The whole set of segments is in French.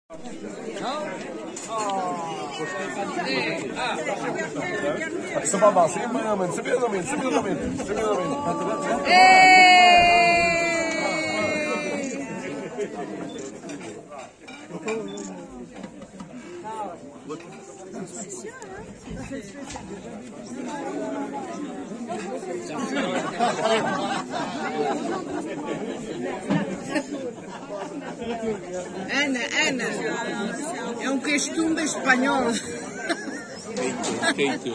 Să mă avansă, e mai rămân, să vină rămân, să vină rămân, să vină rămân. Ana, é um costume espanhol. Keitut.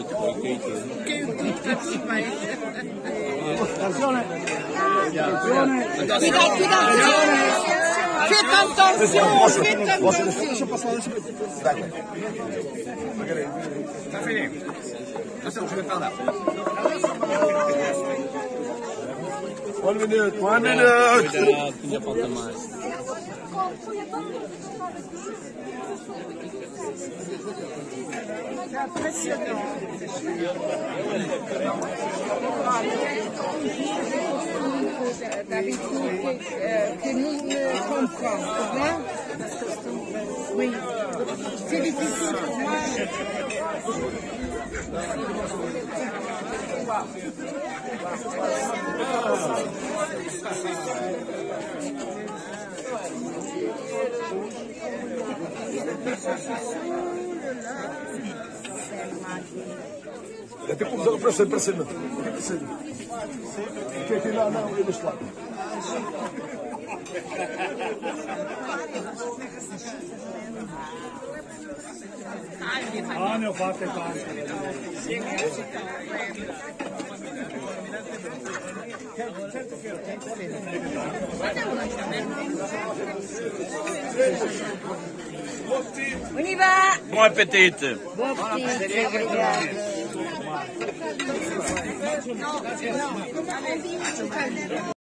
Cuidado. Faites attention. Deixa passar, deixa passar. T'as fini. Attention, je vais par là. 1 minute, 1 minute. Cuidado, que já falta mais. D'habitude, que nous ne comprenons pas. Oui. C'est difficile pour moi. Até como para cima. Que não, eu deixo lá. Ah, meu papo é claro. On y va. Bon appétit. Bon appétit, obrigada.